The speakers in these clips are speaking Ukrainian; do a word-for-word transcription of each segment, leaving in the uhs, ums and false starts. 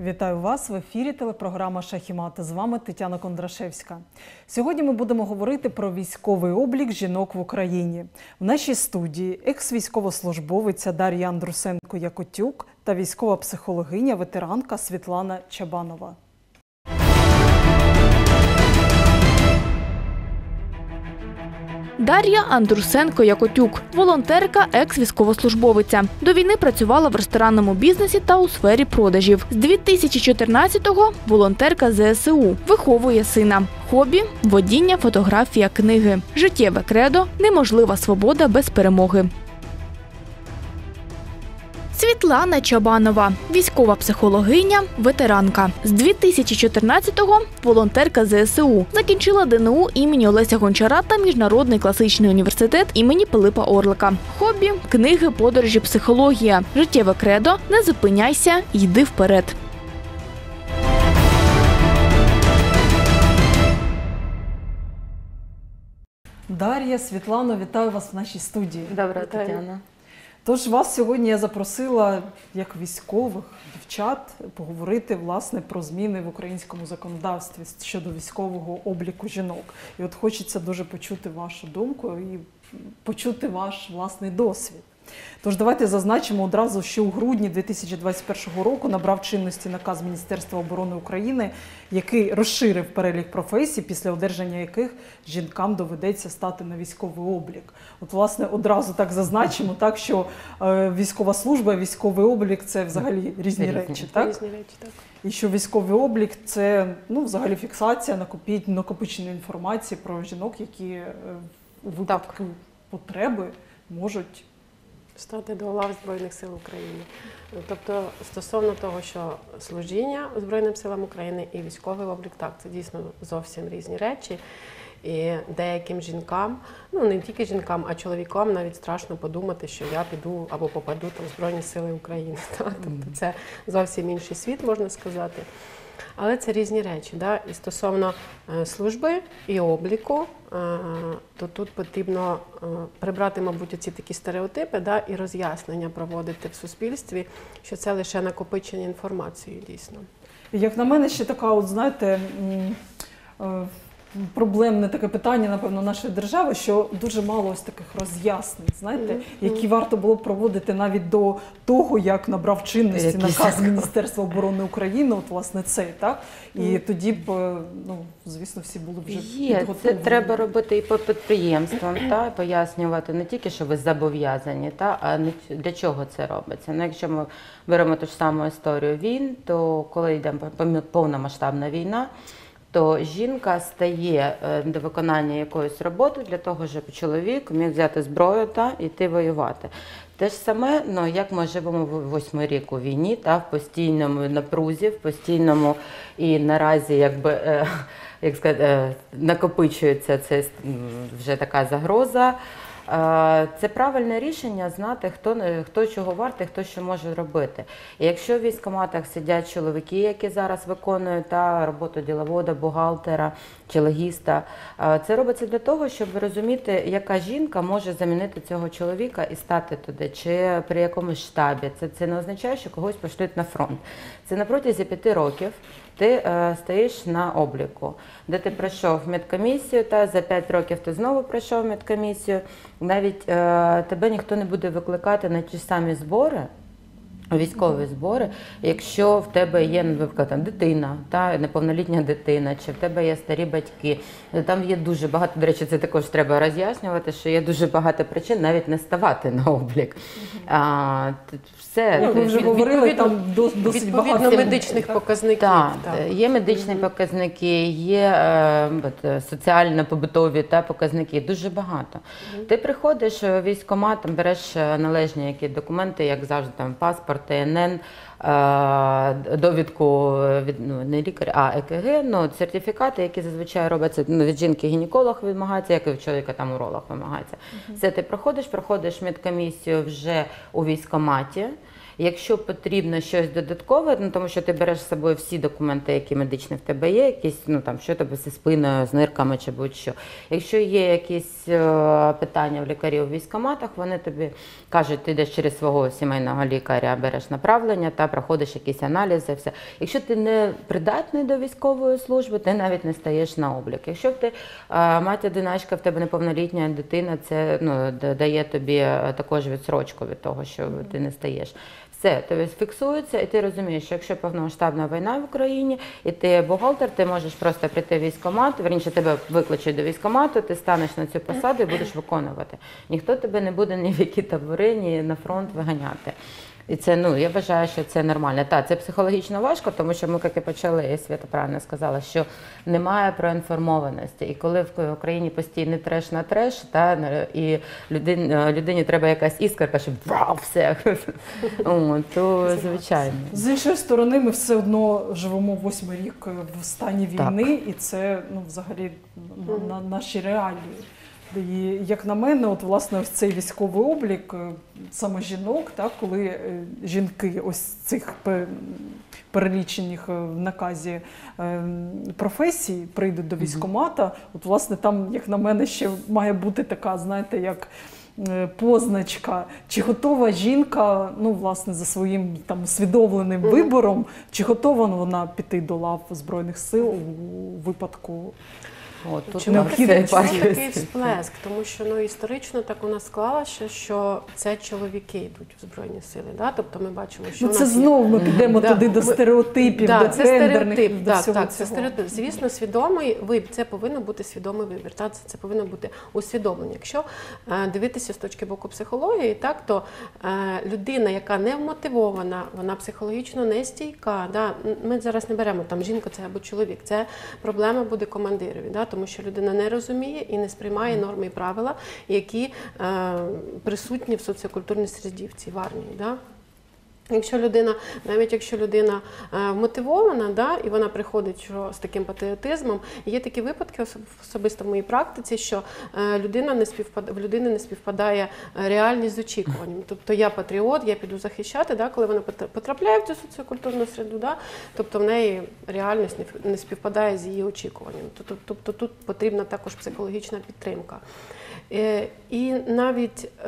Вітаю вас! В ефірі телепрограма «Шах і мат». З вами Тетяна Кондрашевська. Сьогодні ми будемо говорити про військовий облік жінок в Україні. В нашій студії екс-військовослужбовиця Дар'я Андрусенко-Якотюк та військова психологиня, ветеранка Світлана Чабанова. Дар'я Андрусенко-Якотюк – волонтерка, екс-військовослужбовиця. До війни працювала в ресторанному бізнесі та у сфері продажів. З дві тисячі чотирнадцятого – волонтерка зе ес у, виховує сина. Хобі – водіння, фотографія, книги. Життєве кредо – неможлива свобода без перемоги. Світлана Чабанова – військова психологиня, ветеранка. З дві тисячі чотирнадцятого – волонтерка зе ес у. Закінчила де ен у імені Олеся Гончара та Міжнародний класичний університет імені Пилипа Орлика. Хобі – книги, подорожі, психологія. Життєве кредо – не зупиняйся, йди вперед. Дар'я, Світлано, вітаю вас в нашій студії. Доброго, Тетяна. Тож вас сьогодні я запросила, як військових, дівчат, поговорити, власне, про зміни в українському законодавстві щодо військового обліку жінок. І от хочеться дуже почути вашу думку і почути ваш власний досвід. Тож давайте зазначимо одразу, що у грудні дві тисячі двадцять першого року набрав чинності наказ Міністерства оборони України, який розширив перелік професій, після одержання яких жінкам доведеться стати на військовий облік. От, власне, одразу так зазначимо, так, що е, військова служба і військовий облік – це взагалі різні речі, різні. Так? Різні речі, так. І що військовий облік – це, ну, взагалі фіксація, накопичення інформації про жінок, які е, у випадку так. потреби можуть стати до лав Збройних сил України. Тобто, стосовно того, що служіння Збройним силам України і військовий облік, так, це дійсно зовсім різні речі. І деяким жінкам, ну не тільки жінкам, а чоловікам навіть страшно подумати, що я піду або попаду там в Збройні сили України. Так? Тобто це зовсім інший світ, можна сказати. Але це різні речі. Да? І стосовно е, служби і обліку, е, то тут потрібно е, прибрати, мабуть, оці такі стереотипи, да? І роз'яснення проводити в суспільстві, що це лише накопичення інформації, дійсно. Як на мене, ще така, от, знаєте, е, проблемне таке питання, напевно, нашої держави, що дуже мало ось таких роз'яснень, знаєте, mm-hmm. які варто було б проводити навіть до того, як набрав чинності Які наказ Міністерства оборони України, от, власне, цей, так? І mm-hmm. тоді б, ну, звісно, всі були вже Є, підготовлені. Це треба робити і по підприємствам, та, пояснювати не тільки, що ви зобов'язані, та, а для чого це робиться. Ну, якщо ми беремо ту ж саму історію війн, то коли йде повномасштабна війна, то жінка стає до виконання якоїсь роботи для того, щоб чоловік міг взяти зброю та йти воювати. Те ж саме, ну, як ми живемо восьмий рік у війні, та, в постійному напрузі, в постійному і наразі, якби, е, як сказати, е, накопичується це вже така загроза. Це правильне рішення знати, хто, хто чого вартий, хто що може робити. І якщо в військкоматах сидять чоловіки, які зараз виконують та, роботу діловода, бухгалтера чи логіста, це робиться для того, щоб розуміти, яка жінка може замінити цього чоловіка і стати туди, чи при якомусь штабі. Це, це не означає, що когось пошлють на фронт. Це на протязі п'яти років ти е, стоїш на обліку, де ти пройшов медкомісію, та за п'ять років ти знову пройшов медкомісію. Навіть е, тебе ніхто не буде викликати на ті самі збори, військові збори, якщо в тебе є, наприклад, там, дитина, та, неповнолітня дитина, чи в тебе є старі батьки. Там є дуже багато, до речі, це також треба роз'яснювати, що є дуже багато причин навіть не ставати на облік. А, все, як ви вже говорили, там досить відповідно багато медичних показників. Так, так, є медичні показники, є е, соціально-побутові та показники, дуже багато. Mm-hmm. Ти приходиш в військкомат, там береш належні які документи, як завжди, там паспорт, Т Н Н, е, довідку від, ну, не лікаря, а Е К Г, ну, сертифікати, які зазвичай робляться, ну, від жінки гінеколог вимагається, як і від чоловіка там уролог вимагається. Mm-hmm. Це ти проходиш, проходиш медкомісію вже у військкоматі. Якщо потрібно щось додаткове, ну, тому що ти береш з собою всі документи, які медичні в тебе є, якісь, ну, там, що тебе зі спиною, з нирками чи будь-що. Якщо є якісь е, питання в лікарів у військкоматах, вони тобі кажуть, ти йдеш через свого сімейного лікаря, береш направлення та проходиш якісь аналізи, все. Якщо ти не придатний до військової служби, ти навіть не стаєш на облік. Якщо ти мать-одиначка, в тебе неповнолітня дитина, це ну, дає тобі також відсрочку від того, що ти не стаєш. Все, тобі фіксується, і ти розумієш, що якщо повномасштабна війна в Україні, і ти бухгалтер, ти можеш просто прийти в військкомат, верніше тебе викличуть до військкомату, ти станеш на цю посаду і будеш виконувати. Ніхто тебе не буде ні в які табори, ні на фронт виганяти. І це, ну, я вважаю, що це нормально. Так, це психологічно важко, тому що ми, як і почали, і Свята правильно сказала, що немає проінформованості. І коли в Україні постійний треш на треш, та, і людині, людині треба якась іскорка, щоб вау, все, О, то звичайно. З іншої сторони, ми все одно живемо восьмий рік в стані війни, так. І це, ну, взагалі на, на наші реалії. І, як на мене, от, власне, ось цей військовий облік саме жінок, так, коли жінки ось цих перелічених в наказі професій прийдуть до військкомата, от, власне, там, як на мене, ще має бути така, знаєте, як позначка, чи готова жінка, ну, власне, за своїм там усвідомленим mm-hmm. вибором, чи готова вона піти до лав Збройних сил у випадку. От, тут чому такий, чому такий всплеск? Тому що, ну, історично так у нас склалося, що це чоловіки йдуть в Збройні Сили. Да? Тобто ми бачимо, що ну, у нас це знову ми підемо да, туди до стереотипів, да, до це гендерних, стереотип, до так, всього так, цього. Це стереотип. Звісно, свідомий вибір. Це повинно бути свідомий вибір. Так? Це, це повинно бути усвідомлення. Якщо е, дивитися з точки боку психології, так, то е, людина, яка не вмотивована, вона психологічно не стійка. Да? Ми зараз не беремо там жінка це або чоловік. Це проблема буде командирові. Да? Тому що людина не розуміє і не сприймає норми і правила, які е, присутні в соціокультурній середівці, в армії. Да? Якщо людина, навіть якщо людина е, мотивована, да, і вона приходить що, з таким патріотизмом, є такі випадки, особисто в моїй практиці, що е, людина не співпад... в людини не співпадає реальність з очікуванням. Тобто я патріот, я піду захищати, да, коли вона потрапляє в цю соціокультурну середу, да, тобто в неї реальність не, не співпадає з її очікуванням. Тобто, тобто тут потрібна також психологічна підтримка. Е, і навіть... Е,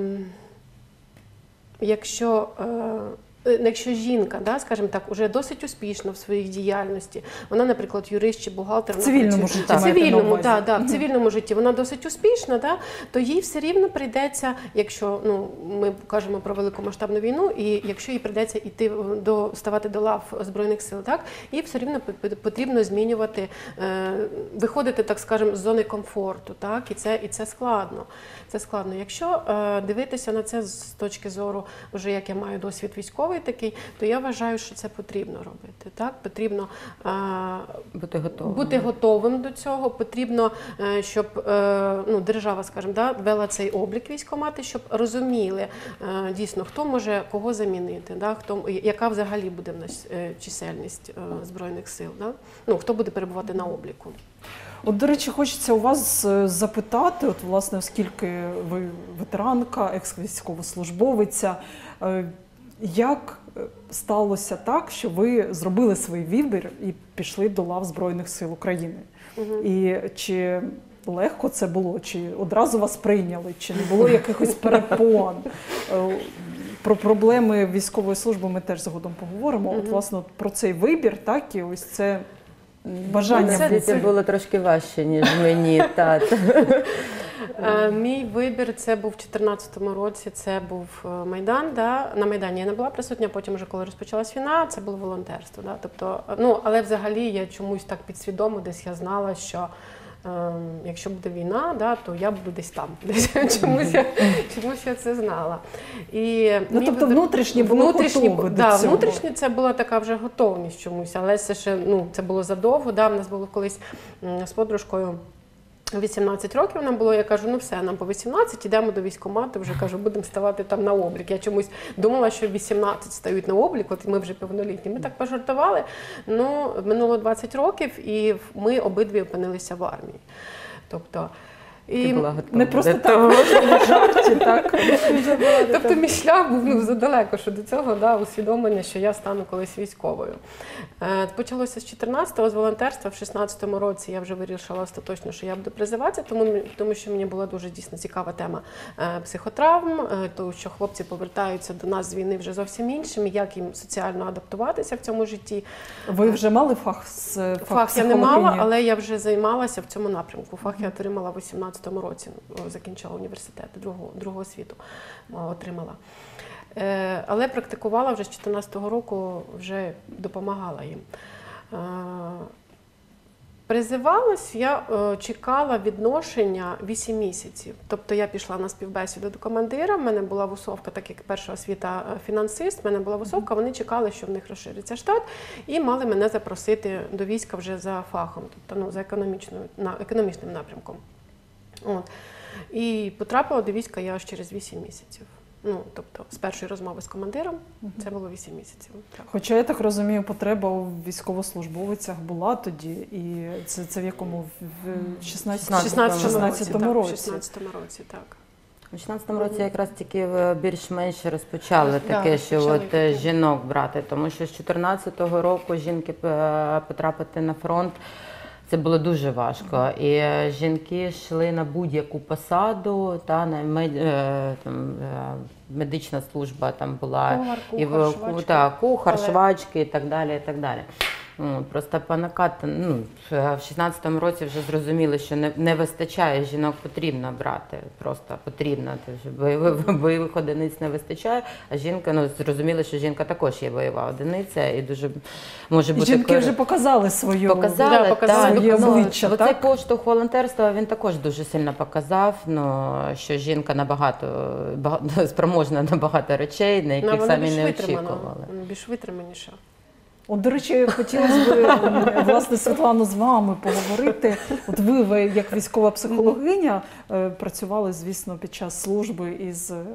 Якщо, е, якщо жінка, да, скажімо так, уже досить успішна в своїй діяльності, вона, наприклад, юрист чи бухгалтер, в цивільному житті, в цивільному, да, да, в цивільному житті вона досить успішна, да, то їй все рівно прийдеться, якщо ну, ми кажемо про великомасштабну війну, і якщо їй прийдеться йти до, ставати до лав Збройних сил, так, їй все рівно потрібно змінювати, е, виходити, так скажемо, з зони комфорту, так, і це, і це складно. Це складно. Якщо е, дивитися на це з точки зору, вже як я маю досвід військовий такий, то я вважаю, що це потрібно робити. Так? Потрібно е, бути готовим. бути готовим до цього, потрібно, е, щоб е, ну, держава, скажімо, да, вела цей облік військкомати, щоб розуміли е, дійсно, хто може кого замінити, да? Хто, яка взагалі буде в нас е, чисельність е, Збройних сил, да? Ну, хто буде перебувати на обліку. От, до речі, хочеться у вас запитати, от, власне, оскільки ви ветеранка, екс-військовослужбовиця, як сталося так, що ви зробили свій вибір і пішли до лав Збройних сил України? Угу. І чи легко це було, чи одразу вас прийняли, чи не було якихось перепон? Про проблеми військової служби ми теж згодом поговоримо. Угу. От, власне, про цей вибір, так, і ось це... Бажання це, це було трошки важче, ніж мені. Мій вибір це був у дві тисячі чотирнадцятому році, це був Майдан. Да? На Майдані я не була присутня, потім вже коли розпочалась війна, це було волонтерство. Да? Тобто, ну, але взагалі я чомусь так підсвідомо десь я знала, що якщо буде війна, да, то я буду десь там. Десь. Чомусь, я, чомусь я це знала. І ну, тобто внутрішні було внутрішні, готові до да, цього? Внутрішні це була така вже готовність чомусь, але це ще, ну, це було задовго. Да, в нас було колись з подружкою вісімнадцять років нам було, я кажу, ну все, нам по вісімнадцять, йдемо до військкомату, вже кажу, будемо ставати там на облік. Я чомусь думала, що вісімнадцять стають на облік, от ми вже повнолітні. Ми так пожартували, ну, минуло двадцять років, і ми обидві опинилися в армії. Тобто, І була готова Не просто до так, того. в жарті, так? Тобто мій шлях був ну, задалеко, що до цього да, усвідомлення, що я стану колись військовою. Е, почалося з чотирнадцятого, з волонтерства. В шістнадцятому році я вже вирішила остаточно, що я буду призиватися, тому, тому що мені була дуже дійсно цікава тема е, психотравм, е, тому що хлопці повертаються до нас з війни вже зовсім іншими, як їм соціально адаптуватися в цьому житті. Ви вже мали фах з фах, Фах я не мала, психологині? але я вже займалася в цьому напрямку. Фах я отримала в вісімнадцятому році, закінчила університет другого, другого освіту отримала. Е, але практикувала вже з чотирнадцятого року, вже допомагала їм. Е, Призивалась, я е, чекала відношення вісім місяців. Тобто я пішла на співбесіду до командира, в мене була вусовка, так як перша освіта фінансист, в мене була вусовка, вони чекали, що в них розшириться штат, і мали мене запросити до війська вже за фахом, тобто ну, за економічною, на, економічним напрямком. От. І потрапила до війська я аж через вісім місяців. Ну, тобто, з першої розмови з командиром це було вісім місяців. Так. Хоча, я так розумію, потреба у військовослужбовицях була тоді, і це, це в якому? В шістнадцятому році. В шістнадцятому році, так. У шістнадцятому році якраз тільки більш-менш розпочали Да, таке, що почали от таке. жінок брати, тому що з чотирнадцятого року жінки е, потрапити на фронт, це було дуже важко. І жінки йшли на будь-яку посаду, та на мед, е, там, е, медична служба там була, Кухар, і кухар, в- швачка. та, кухар, Але- швачки і так далі. І так далі. Ну, просто по накату, ну, в шістнадцятому році вже зрозуміли, що не, не вистачає, жінок потрібно брати, просто потрібно. Тож бойових, бойових одиниць не вистачає, а жінка, ну, зрозуміли, що жінка також є бойова одиниця і дуже може бути... Жінки кор- вже показали свою Показали, Да, показали, так. своє показали. обличчя, Оцей так? поштовх волонтерства, він також дуже сильно показав, ну, що жінка набагато, багато, спроможна на багато речей, на яких Ну, вона самі більш не витримана, очікували. більш витриманіша. От, до речі, хотілося б, власне, Світлано, з вами поговорити. От ви, ви як військова психологиня, е, працювали, звісно, під час служби із е,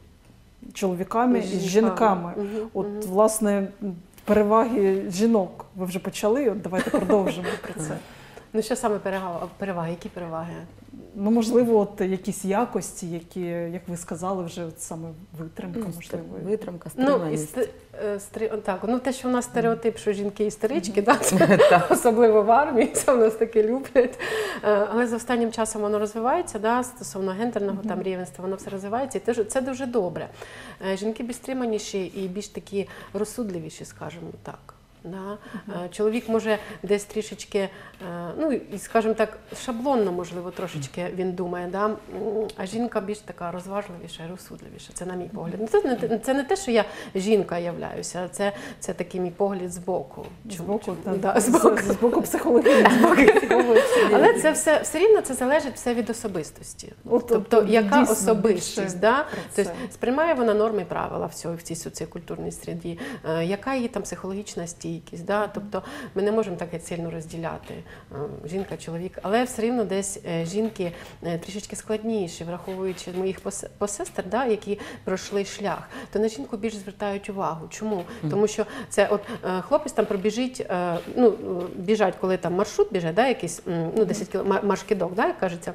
чоловіками і з жінками. Мгм, От, мгм. власне, переваги жінок ви вже почали, от давайте продовжимо про це. Ну, що саме переваги? переваги? Які переваги? Ну, можливо, от якісь якості, які, як ви сказали, вже от саме витримка, можливо. Витримка, Ну, стриманість. іс- е, стри- так, ну те, що в нас стереотип, що жінки істерички, да, це особливо в армії, це в нас таке люблять. Е, Але з останнім часом воно розвивається, да, стосовно гендерного там рівенства, воно все розвивається, і теж- це дуже добре. Е, Жінки більш стриманіші і більш такі розсудливіші, скажімо так. Да? Е, Чоловік може десь трішечки, е, ну і скажімо так, шаблонно, можливо, трошечки він думає, да? М, а жінка більш така розважливіша і розсудливіша. Це на мій погляд. Ну, Це не, те- це не те, що я жінка являюся, це, це такий мій погляд збоку. З Чому- боку, чому- та, да, з, з боку. з боку психології, з боку. Але це все, все рівно це залежить все від особистості. От, Тобто, от, яка дійсно, особистість, більше да? про Тобто, це. сприймає вона норми і правила в цій, в цій соціокультурній середі, е, яка її там психологічна стійкість. Да? Тобто ми не можемо так геть сильно розділяти е, жінка, чоловік, але все рівно десь е, жінки е, трішечки складніші, враховуючи моїх пос- посестер, да, які пройшли шлях, то на жінку більш звертають увагу. Чому? Тому що це от е, хлопець там пробіжить, е, ну, е, біжать, коли там маршрут біжать, да, якийсь, м, ну, десять кілометрів, марш-кидок, да, як кажеться.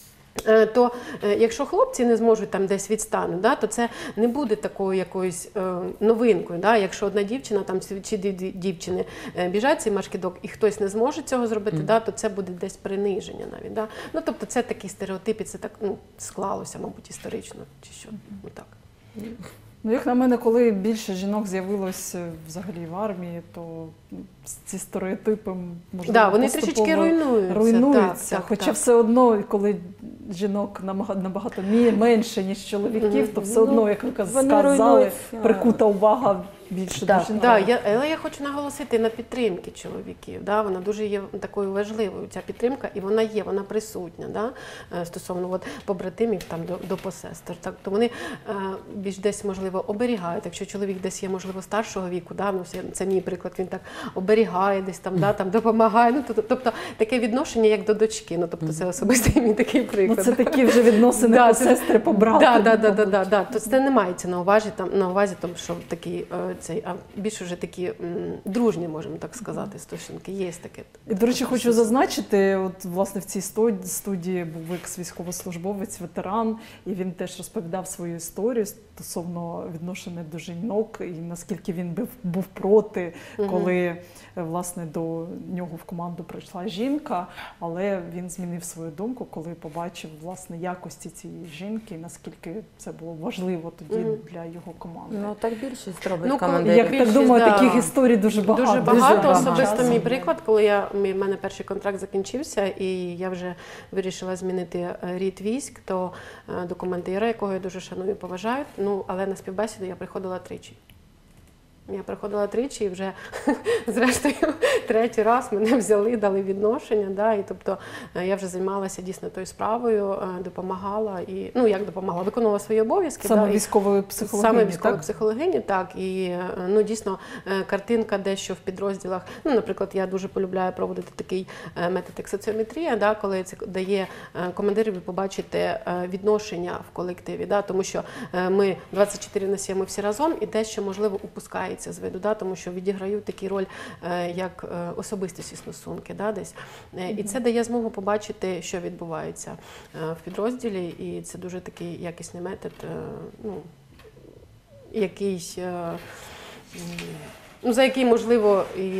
Е, То е, якщо хлопці не зможуть там десь відстануть, да, то це не буде такою якоюсь е, новинкою. Да? Якщо одна дівчина там чи дві дві дівчини е, біжать цей маршкідок і хтось не зможе цього зробити, Мгм. да, то це буде десь приниження навіть. Да? Ну, тобто це такі стереотипи, це так ну, склалося, мабуть, історично чи що. Ну, так. Ну, як на мене, коли більше жінок з'явилось е, взагалі в армії, то м, ці стереотипи, можливо, Да, вони поступово трішечки руйнуються. руйнуються. Так, так, Хоча так. все одно, коли жінок намага- набагато мі- менше, ніж чоловіків, то все Ну, одно, як ви каз- вони сказали, руйнують, а, прикута увага більше Так, до жінок. Да, я, але я хочу наголосити на підтримки чоловіків. Да? Вона дуже є такою важливою, ця підтримка, і вона є, вона присутня, да? Е, стосовно от, побратимів там, до, до посестер. Так, то вони е, більш десь, можливо, оберігають. Якщо чоловік десь є, можливо, старшого віку, да? Ну, це, це мій приклад, він так оберігає десь там, да? Там допомагає. Ну, тобто, тобто таке відношення, як до дочки. Ну, тобто це особистий мій такий Ну, приклад. це такі вже відносини Да, по це- сестри, по брату. Да, да, да, да, мабуть. да, да. То це не мається на увазі, там, на увазі, тому, що такий е, цей, а більш вже такі м, дружні, можемо так сказати, стосунки. Є таке. І, до речі, хочу зазначити, от власне в цій сто- студії був екс-військовослужбовець, ветеран, і він теж розповідав свою історію стосовно відношення до жінок, і наскільки він був, був проти, коли е, власне до нього в команду прийшла жінка, але він змінив свою думку, коли побачив власне якості цієї жінки, і наскільки це було важливо тоді Мгм. для його команди. Ну так більшість робить Ну, командирів. Я так більшість, думаю, да. таких історій дуже багато. Дуже багато, багато. особисто Часом. мій приклад, коли я, мій- в мене перший контракт закінчився, і я вже вирішила змінити е, рід військ, то е, до командира, якого я дуже шаную і поважаю, ну, але на співбесіду я приходила тричі. Я приходила тричі і вже, зрештою, третій раз мене взяли, дали відношення. Да, і тобто е, я вже займалася дійсно тою справою, е, допомагала, і, ну, як допомагала, виконувала свої обов'язки. Саме да, і- військової психологині, Саме військової так? психологині, так. І е, ну, дійсно е, картинка дещо в підрозділах. Ну, наприклад, я дуже полюбляю проводити такий е, метод ексоціометрія, да, коли це дає е, командирові побачити е, відношення в колективі. Да, тому що е, ми двадцять чотири на сім ми всі разом, і дещо, можливо, упускається з виду, да, тому що відіграють таку роль, е, як е, особистісні стосунки. Да, десь. Е, і це дає змогу побачити, що відбувається е, в підрозділі, і це дуже такий якісний метод, е, ну, який, е, м, ну, за який, можливо, і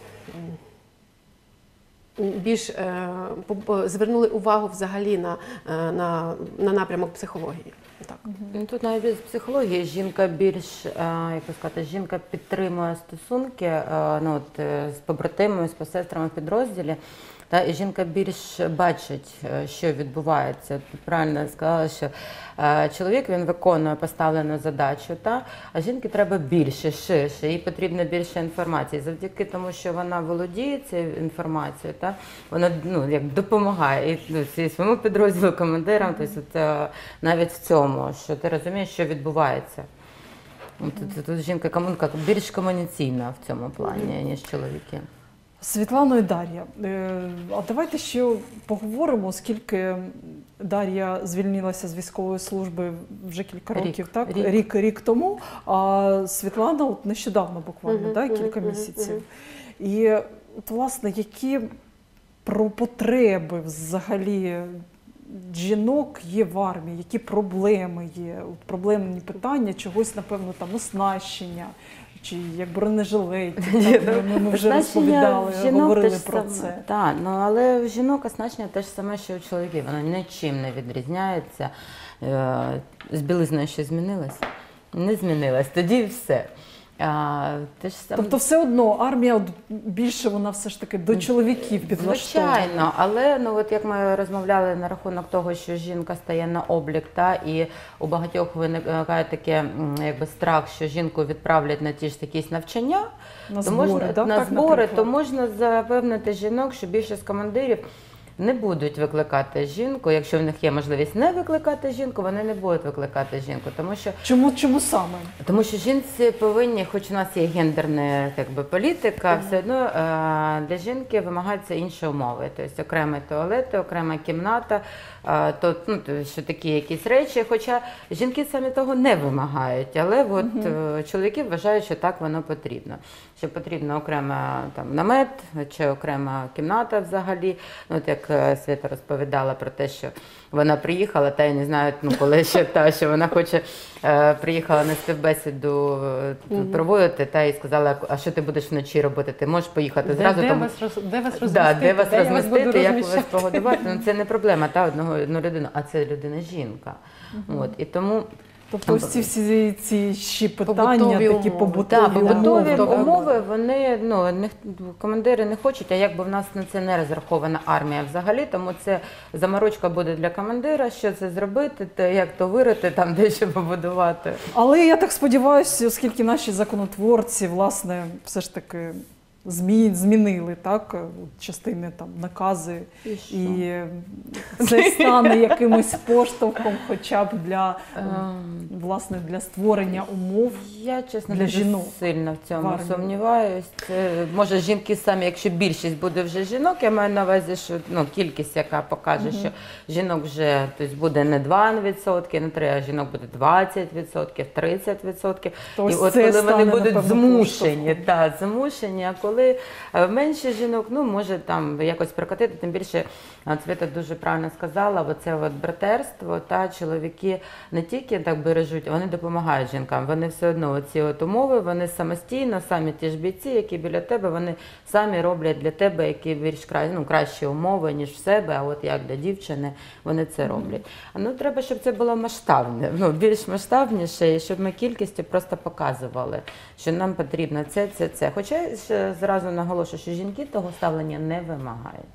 м, більш е, по- звернули увагу взагалі на, е, на, на напрямок психології. Так. Ну, тут навіть без психології жінка більш, е, як би сказати, жінка підтримує стосунки е, ну, от, е, з побратимами, з посестрами в підрозділі. Та, і жінка більш бачить, е, що відбувається. Ти правильно сказала, що е, чоловік він виконує поставлену задачу, та, а жінки треба більше, ширше, їй потрібно більше інформації. Завдяки тому, що вона володіє цією інформацією, та, вона ну, як допомагає і, ну, і своєму підрозділу, командирам, тобто, от, е, навіть в цьому, що ти розумієш, що відбувається. Тут, тут, тут жінка кому- як більш комуніційна в цьому плані, ніж чоловіки. Світлано і Дар'я, е, а давайте ще поговоримо, оскільки Дар'я звільнилася з військової служби вже кілька Рік. років, так? Рік. Рік, рік тому, а Світлана от нещодавно буквально, Мгм, да, мгм, кілька мгм, місяців. мгм. І от, власне, які про потреби взагалі жінок є в армії, які проблеми є, от проблемні питання, чогось, напевно, там оснащення, чи як бронежилетів, так, ми, ми вже Оснащення розповідали, в жінок говорили те ж про саме. це. Так, ну але в жінок оснащення те ж саме, що у чоловіків. Воно нічим не відрізняється. Е, З білизною що змінилось? Не змінилось. Тоді і все. А, те ж саме... Тобто все одно армія от більше вона все ж таки до чоловіків підлаштована. Звичайно, але ну от як ми розмовляли на рахунок того, що жінка стає на облік, та і у багатьох виникає таке м, якби страх, що жінку відправлять на ті ж якісь навчання, На то збори, можна да? на так, збори, наприклад? то можна запевнити жінок, що більшість командирів не будуть викликати жінку. Якщо в них є можливість не викликати жінку, вони не будуть викликати жінку, тому що Чому, чому саме? тому що жінці повинні, хоч у нас є гендерна якби, політика, все одно е, для жінки вимагаються інші умови. Тобто окремий туалет, окрема кімната, е, то, ну, то, що такі якісь речі. Хоча жінки самі того не вимагають, але от, е, чоловіки вважають, що так воно потрібно. Що потрібно окрема там, намет чи окрема кімната взагалі. Ну, от як е, Свята розповідала про те, що вона приїхала, та я не знаю, ну, коли ще та, що вона хоче, е, приїхала на співбесіду е, Мгм. проводити, та і сказала, а що ти будеш вночі робити? Ти можеш поїхати Де, зразу. де, тому... вас, роз- де вас розмістити? Да, де вас я буду розмістити, як вас розміщати? погодувати, ну це не проблема, та одного одну людину, а це людина жінка. От і тому Тобто ось ці всі ці ще питання, Побутові такі умови. побутові, так, побутові умови. умови, вони ну не командири не хочуть, а якби в нас на це не розрахована армія взагалі, тому це заморочка буде для командира, що це зробити, то як то вирити, там дещо побудувати. Але я так сподіваюся, оскільки наші законотворці, власне, все ж таки змі, змінили так, частини там накази, І що? і це стане якимось поштовхом хоча б для, Ем. власне, для створення умов. Я, чесно, Для дуже жінок сильно в в цьому армії. сумніваюсь. Це, може, жінки самі, якщо більшість буде вже жінок, я маю на увазі, що ну, кількість, яка покаже, що жінок вже тобто, буде не два відсотки, не три, а жінок буде двадцять відсотків, тридцять відсотків. То І ось от це коли стане, вони будуть напевно, змушені, поштовхом. та, змушені, а коли е, менше жінок, ну, може там якось прокатити, тим більше, от Свята дуже правильно сказала, оце от братерство, та чоловіки не тільки так бережуть, вони допомагають жінкам, вони все одно оці от умови, вони самостійно, самі ті ж бійці, які біля тебе, вони самі роблять для тебе які більш кра... ну, кращі умови, ніж в себе, а от як для дівчини, вони це роблять. А ну треба, щоб це було масштабне, ну, більш масштабніше, і щоб ми кількістю просто показували, що нам потрібно це, це, це. Хоча я ще зразу наголошую, що жінки того ставлення не вимагають.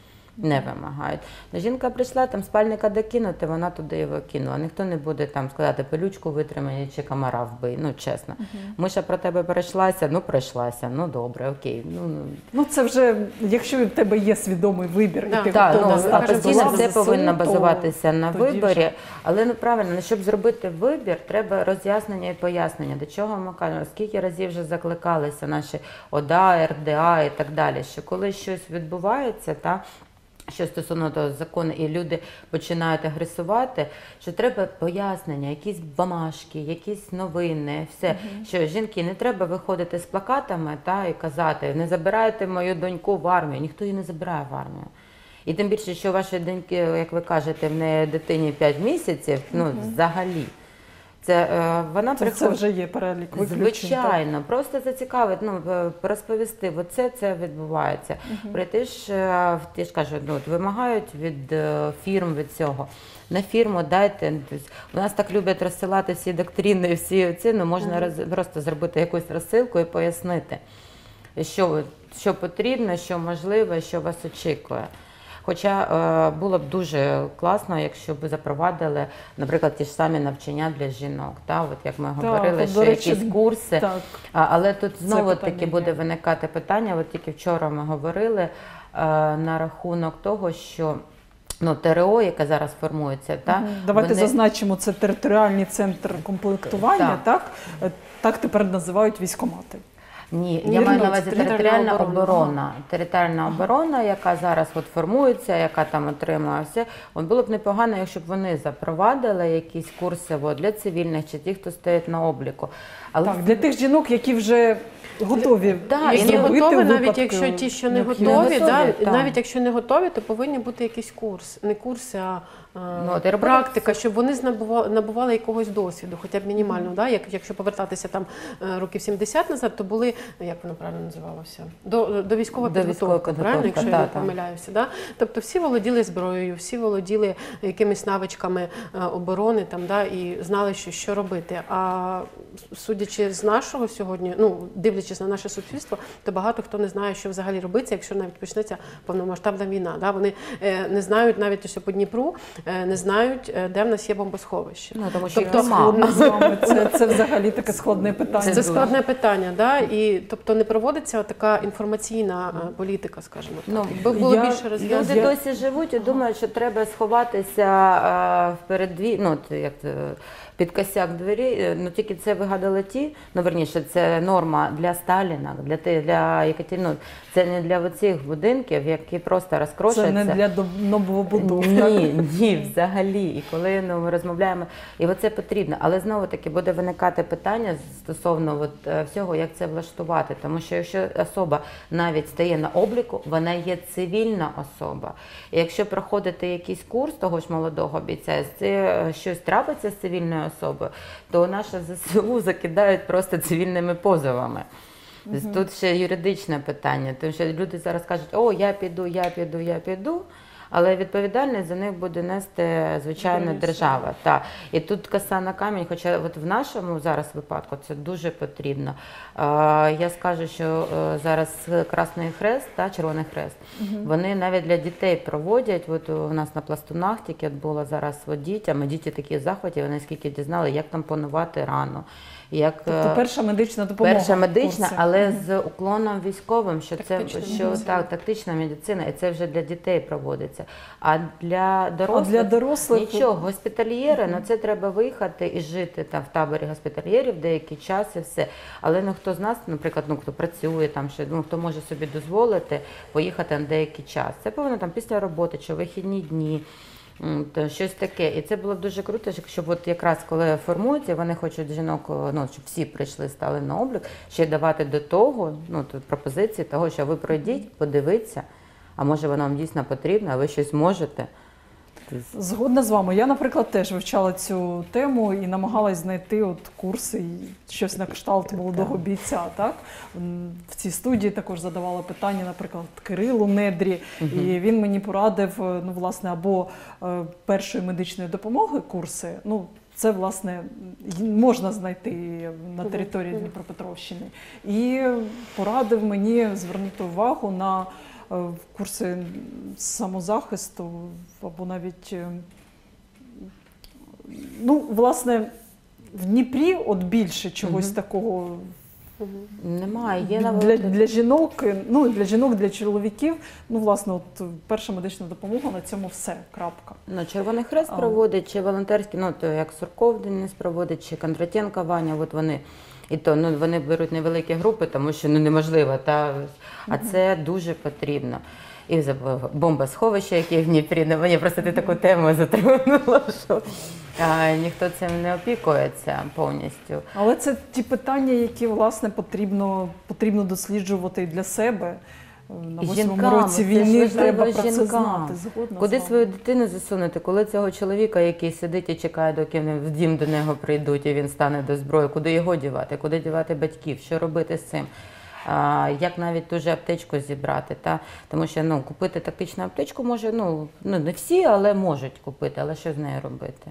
Не вимагають. Но жінка прийшла, там спальника докинути, вона туди його кинула. Ніхто не буде там сказати, пилючку витримає чи комара вбий, ну чесно. Uh-huh. Миша про тебе перейшлася, ну пройшлася, ну добре, окей. Ну, ну. Ну це вже, якщо в тебе є свідомий вибір, Да. і ти Так, готова ну, стати до постійно лав все ЗСУ, повинно то базуватися на тоді виборі, вже. але ну правильно, щоб зробити вибір, треба роз'яснення і пояснення, до чого ми кажемо, скільки разів вже закликалися наші ОДА, РДА і так далі, що коли щось відбувається, та, що стосовно того закону, і люди починають агресувати, що треба пояснення, якісь бумажки, якісь новини, все. Uh-huh. Що жінки, не треба виходити з плакатами та, і казати, не забирайте мою доньку в армію. Ніхто її не забирає в армію. І тим більше, що ваші доньки, як ви кажете, в неї дитині п'ять місяців, ну, uh-huh. взагалі. Це, е, вона Це, приходить... це вже є перелік виключень. Звичайно, так? Просто зацікавить, ну, розповісти, оце це відбувається. Угу. Прийти ж, ти ж кажуть, ну, вимагають від фірм, від цього. На фірму дайте, у нас так люблять розсилати всі доктрини, всі ці, ну, можна угу. роз, просто зробити якусь розсилку і пояснити, що, що потрібно, що можливо, що вас очікує. Хоча е, було б дуже класно, якщо б запровадили, наприклад, ті ж самі навчання для жінок. Та? От як ми так, говорили, от, що речі, якісь курси. Так. А, але тут знову таки буде є. виникати питання, от тільки вчора ми говорили е, на рахунок того, що ну, ТРО, яке зараз формується, та, угу. Давайте вони... зазначимо, це територіальний центр комплектування, так? Так, так тепер називають військкомати. Ні, Ні, я маю на ну, увазі територіальна територіальна оборона. оборона. Територіальна Ага. оборона, яка зараз от формується, яка там отримує все. От було б непогано, якщо б вони запровадили якісь курси от, для цивільних чи ті, хто стоять на обліку. Але Так, для тих жінок, які вже готові Да, Які зробити готові, навіть випадки якщо ті, що не необхідні. готові, Не готові, да, так. навіть якщо не готові, то повинні бути якийсь курс. Не курси, а Ну, от і робота практика, щоб вони набували, набували якогось досвіду, хоча б мінімально. Mm-hmm. Да? Як, якщо повертатися там е, років сімдесят назад, то були, як воно правильно називалося? До, до військова До військова підготовка, правильно, підготовка, якщо да, я не так. помиляюся. Да? Тобто всі володіли зброєю, всі володіли якимись навичками е, оборони там, да? І знали, що, що робити. А судячи з нашого сьогодні, ну, дивлячись на наше суспільство, то багато хто не знає, що взагалі робиться, якщо навіть почнеться повномасштабна війна. Да? Вони е, не знають навіть, що по Дніпру, е, не знають, де в нас є бомбосховище. Ну, тому що тобто, їх нема. з вами. Це, це взагалі таке складне питання. Це, це складне питання, да? І тобто не проводиться така інформаційна е, політика, скажімо так. Ну, Якби було я- більше роз'яснень. Люди досі живуть і думають, що треба сховатися а, в передві... ну, от як це, під косяк двері. Ну тільки це вигадали ті. Ну верніше, це норма для Сталіна, для ти- для Екатерини. Ну, це не для оцих будинків, які просто розкрошаться. Це не для доб- новобудов. так? Ні, ні, взагалі. І коли ну, ми розмовляємо, і оце потрібно. Але знову таки буде виникати питання стосовно от, е, всього, як це влаштувати. Тому що якщо особа навіть стає на обліку, вона є цивільна особа. І якщо проходити якийсь курс того ж молодого бійця, це щось трапиться з цивільною особою, то наше ЗСУ закидають просто цивільними позовами. Тобто тут ще юридичне питання, тому що люди зараз кажуть, о, я піду, я піду, я піду, але відповідальність за них буде нести, звичайно, Конечно. держава. Та. І тут коса на камінь, хоча от в нашому зараз випадку це дуже потрібно. Е, Я скажу, що е, зараз Красний Хрест та Червоний Хрест, вони навіть для дітей проводять, от у нас на пластунах тільки було зараз от дітям, і діти такі в захваті, вони скільки дізнали, як тампонувати рану. Як, Тобто е, перша медична допомога. Перша медична, курси. але з уклоном військовим, що це Тактична що медицина. так, тактична медицина, і це вже для дітей проводиться. А для дорослих, А для дорослих нічого, госпітальєри, ну це треба виїхати і жити там в таборі госпітальєрів деякий час і все. Але ну хто з нас, наприклад, ну хто працює там, ще ну хто може собі дозволити поїхати на деякий час. Це повинно там після роботи чи вихідні дні. М, то щось таке. І це було б дуже круто, щоб от якраз коли формують, вони хочуть жінок, ну, щоб всі прийшли, стали на облік, ще й давати до того, ну, тут пропозиції того, що ви пройдіть, подивіться, а може воно вам дійсно потрібно, а ви щось можете. Згодна з вами. Я, наприклад, теж вивчала цю тему і намагалась знайти от курси, і щось на кшталт молодого бійця. Так? М, В цій студії також задавала питання, наприклад, Кирилу Недрі, і він мені порадив, е, ну, власне, або е, першої медичної допомоги курси, ну, це, власне, й- можна знайти на території Дніпропетровщини. І порадив мені звернути увагу на е, курси самозахисту або навіть, е, ну, власне, в Дніпрі от більше чогось Мгм. такого Немає, є для, навіть для жінок, ну, для жінок, для чоловіків. Ну, власне, от перша медична допомога, на цьому все, крапка. Ну, Червоний Хрест А. проводить, чи волонтерські, ну, то як Сурков Денис проводить, чи Кондратенко Ваня, от вони, і то, ну, вони беруть невеликі групи, тому що, ну, неможливо, та, а це дуже потрібно. І за бомбосховище, яке в Дніпрі, ну, мені просто ти таку тему затронула, що а, ніхто цим не опікується повністю. Але це ті питання, які, власне, потрібно, потрібно досліджувати і для себе. На І восьмому жінкам, році це ж війни важливо треба про це жінкам. знати. Згодна Куди з вами. свою дитину засунути? Коли цього чоловіка, який сидить і чекає, доки вони в дім до нього прийдуть і він стане до зброї, куди його дівати, куди дівати батьків, що робити з цим? А, як навіть ту же аптечку зібрати, та? Тому що ну, купити тактичну аптечку може, ну, ну не всі, але можуть купити, але що з нею робити?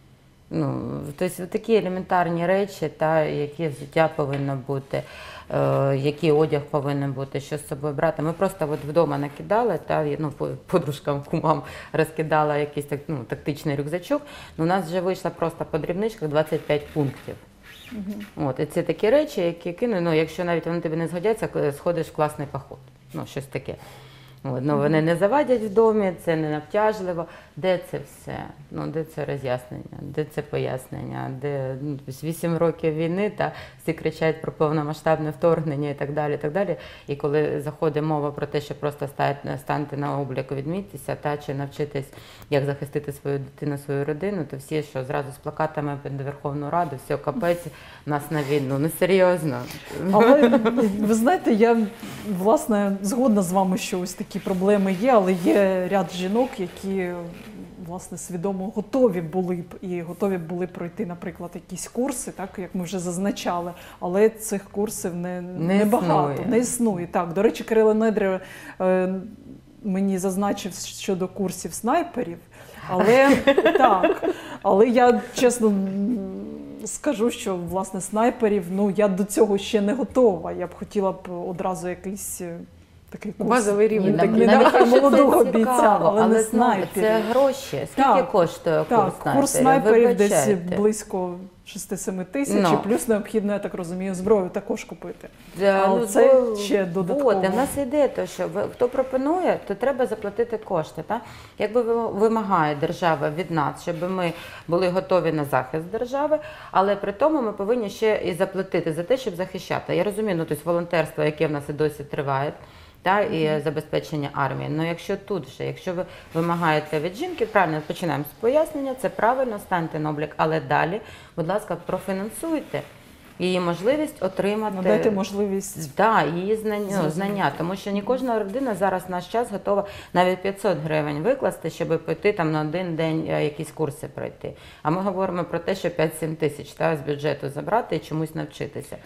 Ну, тобто такі елементарні речі, та, які взуття повинно бути, е, який одяг повинен бути, що з собою брати. Ми просто от вдома накидали, та, ну, по- подружкам, кумам розкидала якийсь так, ну, тактичний рюкзачок. Ну, у нас вже вийшло просто по дрібничках двадцять п'ять пунктів. От, і це такі речі, які кину, ну, якщо навіть вони тобі не згодяться, коли сходиш в класний поход. Ну, щось таке. От, ну, вони не завадять в домі, це не навтяжливо. Де це все? Ну, де це роз'яснення? Де це пояснення? Де ну, тобто вісім років війни, та всі кричать про повномасштабне вторгнення і так далі. І так далі. І коли заходить мова про те, що просто стати, станьте на обліку, відмійтеся, та чи навчитись, як захистити свою дитину, свою родину, то всі, що зразу з плакатами під Верховну Раду, все, капець, нас на війну. Ну, серйозно. Але ви знаєте, я власне згодна з вами, що ось такі проблеми є, але є ряд жінок, які власне свідомо готові були б і готові були б пройти, наприклад, якісь курси, так як ми вже зазначали, але цих курсів не, Не не багато, існує. не існує. Так, до речі, Кирило Недря е, мені зазначив щодо курсів снайперів, але так, але я чесно м, скажу, що власне снайперів, ну я до цього ще не готова. Я б хотіла б одразу якийсь е, такий курс. Базовий рівень Ні, такий, не да? на якщо це молодого цікаво, бійця, але, не знову, снайперів. Це гроші. Скільки Так, коштує Так, курс снайперів? курс снайперів десь Вибачайте. близько шести-семи тисяч, Ну. і плюс необхідно, я так розумію, зброю також купити. Да, Але ну, це бо- ще додатково. От, і в нас ідея, то, що ви- хто пропонує, то треба заплатити кошти. Та? Якби ви- вимагає держава від нас, щоб ми були готові на захист держави, але при тому ми повинні ще і заплатити за те, щоб захищати. Я розумію, ну, тобто волонтерство, яке в нас і досі триває, та, і забезпечення армії. Ну якщо тут вже, якщо ви вимагаєте від жінки, правильно, починаємо з пояснення, це правильно, станьте на облік, але далі, будь ласка, профінансуйте її можливість отримати. Надайте можливість. Да, її знання, ну, Зрозуміло. знання, тому що не кожна родина зараз в наш час готова навіть п'ятсот гривень викласти, щоб піти там на один день е, якісь курси пройти. А ми говоримо про те, що п'ять-сім тисяч та, з бюджету забрати і чомусь навчитися.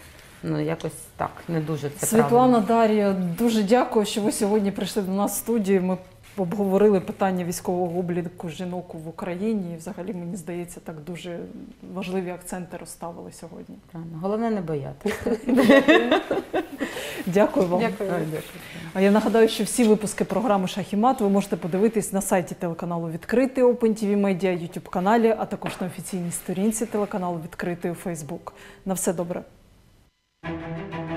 Ну, якось так, не дуже це Світлана, правильно. Дар'я, дуже дякую, що ви сьогодні прийшли до нас в студію. Ми обговорили питання військового обліку жінок в Україні. І взагалі, мені здається, так дуже важливі акценти розставили сьогодні. Правильно. Головне не боятися. Дякую вам. Дякую. Ой, дякую. А я нагадаю, що всі випуски програми «Шах і мат» ви можете подивитись на сайті телеканалу «Відкритий», Open ті ві Media, YouTube-каналі, а також на офіційній сторінці телеканалу «Відкритий» у Facebook. На все добре.